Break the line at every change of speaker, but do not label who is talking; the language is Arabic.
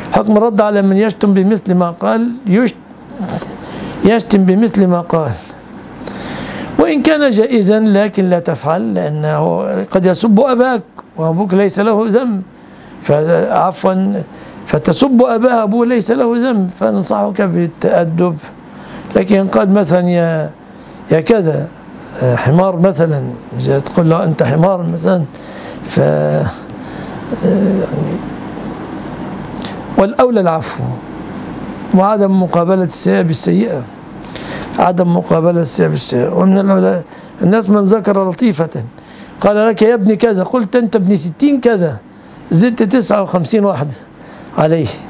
حكم الرد على من يشتم بمثل ما قال، يشتم بمثل ما قال، وإن كان جائزا لكن لا تفعل، لأنه قد يسب أباك وأبوك ليس له ذنب، عفوا فتسب أباه أبوه ليس له ذنب، فننصحك بالتأدب. لكن قال مثلا يا كذا حمار مثلا، تقول له أنت حمار مثلا، ف يعني والأولى العفو وعدم مقابلة السيئة بالسيئة، عدم مقابلة السيئة بالسيئة. ومن الناس من ذكر لطيفة قال لك يا ابني كذا، قلت أنت ابن 60 كذا، زدت 59 واحدة عليه.